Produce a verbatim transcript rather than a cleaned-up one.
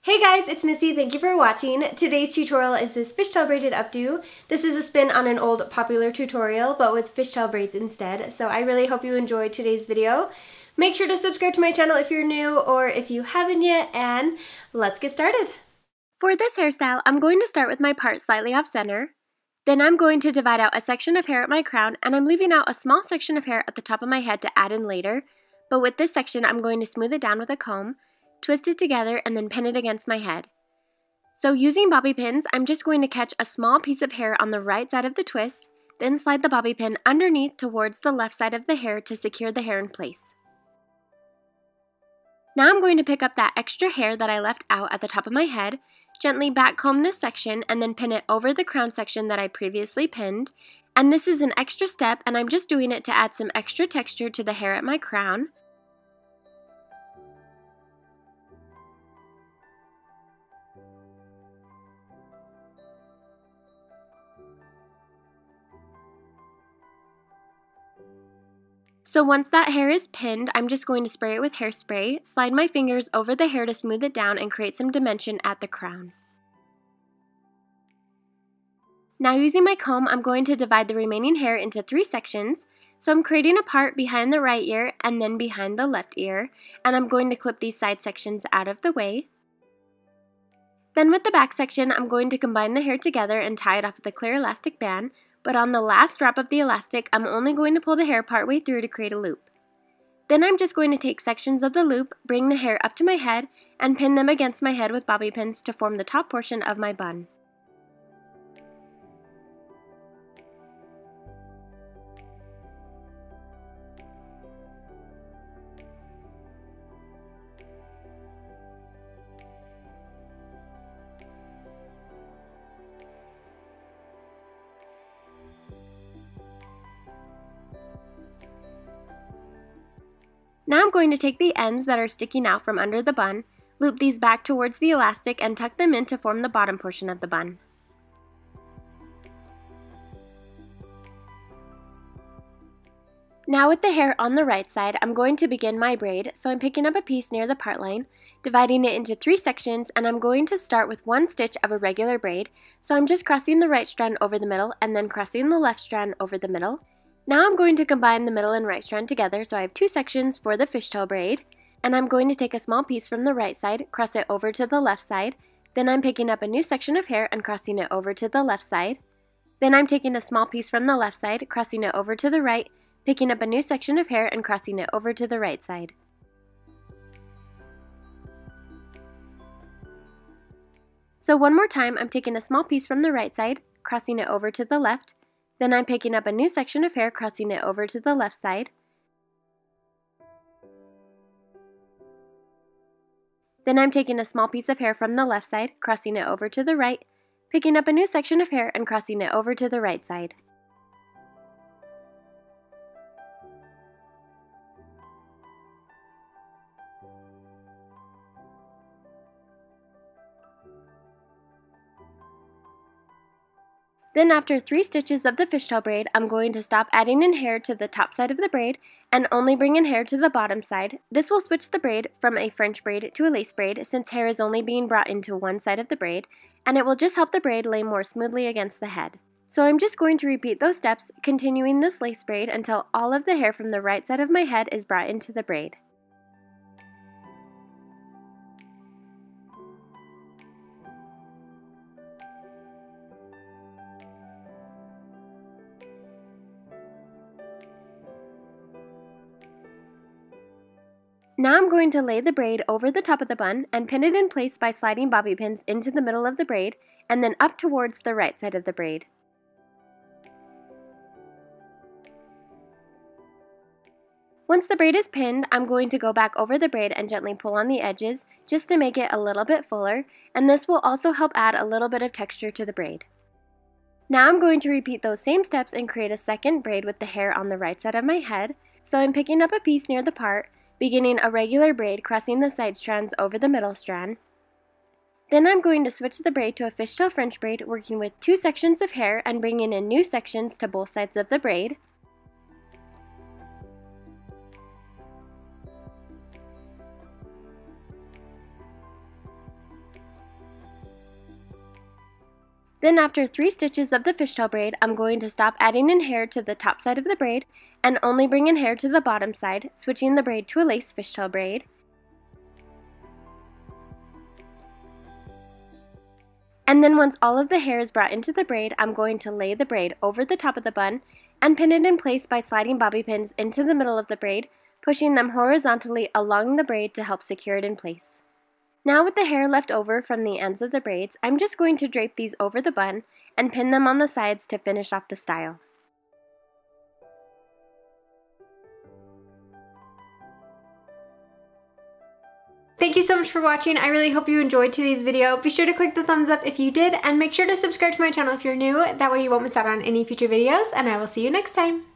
Hey guys, it's Missy. Thank you for watching. Today's tutorial is this fishtail braided updo. This is a spin on an old popular tutorial, but with fishtail braids instead. So I really hope you enjoyed today's video. Make sure to subscribe to my channel if you're new or if you haven't yet, and let's get started. For this hairstyle, I'm going to start with my part slightly off center. Then I'm going to divide out a section of hair at my crown, and I'm leaving out a small section of hair at the top of my head to add in later. But with this section, I'm going to smooth it down with a comb, twist it together, and then pin it against my head. So using bobby pins, I'm just going to catch a small piece of hair on the right side of the twist, then slide the bobby pin underneath towards the left side of the hair to secure the hair in place. Now I'm going to pick up that extra hair that I left out at the top of my head, gently back comb this section, and then pin it over the crown section that I previously pinned. And this is an extra step, and I'm just doing it to add some extra texture to the hair at my crown. So once that hair is pinned, I'm just going to spray it with hairspray, slide my fingers over the hair to smooth it down and create some dimension at the crown. Now using my comb, I'm going to divide the remaining hair into three sections. So I'm creating a part behind the right ear and then behind the left ear, and I'm going to clip these side sections out of the way. Then with the back section, I'm going to combine the hair together and tie it off with a clear elastic band. But on the last drop of the elastic, I'm only going to pull the hair partway through to create a loop. Then I'm just going to take sections of the loop, bring the hair up to my head, and pin them against my head with bobby pins to form the top portion of my bun. Now I'm going to take the ends that are sticking out from under the bun, loop these back towards the elastic, and tuck them in to form the bottom portion of the bun. Now with the hair on the right side, I'm going to begin my braid, so I'm picking up a piece near the part line, dividing it into three sections, and I'm going to start with one stitch of a regular braid, so I'm just crossing the right strand over the middle and then crossing the left strand over the middle. Now I'm going to combine the middle and right strand together, so I have two sections for the fishtail braid, and I'm going to take a small piece from the right side, cross it over to the left side, then I'm picking up a new section of hair and crossing it over to the left side. Then I'm taking a small piece from the left side, crossing it over to the right, picking up a new section of hair and crossing it over to the right side. So one more time, I'm taking a small piece from the right side, crossing it over to the left, then I'm picking up a new section of hair, crossing it over to the left side. Then I'm taking a small piece of hair from the left side, crossing it over to the right, picking up a new section of hair and crossing it over to the right side. Then after three stitches of the fishtail braid, I'm going to stop adding in hair to the top side of the braid and only bring in hair to the bottom side. This will switch the braid from a French braid to a lace braid since hair is only being brought into one side of the braid, and it will just help the braid lay more smoothly against the head. So I'm just going to repeat those steps, continuing this lace braid until all of the hair from the right side of my head is brought into the braid. Now I'm going to lay the braid over the top of the bun and pin it in place by sliding bobby pins into the middle of the braid and then up towards the right side of the braid. Once the braid is pinned, I'm going to go back over the braid and gently pull on the edges just to make it a little bit fuller, and this will also help add a little bit of texture to the braid. Now I'm going to repeat those same steps and create a second braid with the hair on the right side of my head, so I'm picking up a piece near the part, beginning a regular braid, crossing the side strands over the middle strand. Then I'm going to switch the braid to a fishtail French braid, working with two sections of hair and bringing in new sections to both sides of the braid. Then after three stitches of the fishtail braid, I'm going to stop adding in hair to the top side of the braid and only bring in hair to the bottom side, switching the braid to a lace fishtail braid. And then once all of the hair is brought into the braid, I'm going to lay the braid over the top of the bun and pin it in place by sliding bobby pins into the middle of the braid, pushing them horizontally along the braid to help secure it in place. Now with the hair left over from the ends of the braids, I'm just going to drape these over the bun and pin them on the sides to finish off the style. Thank you so much for watching. I really hope you enjoyed today's video. Be sure to click the thumbs up if you did, and make sure to subscribe to my channel if you're new. That way you won't miss out on any future videos, and I will see you next time.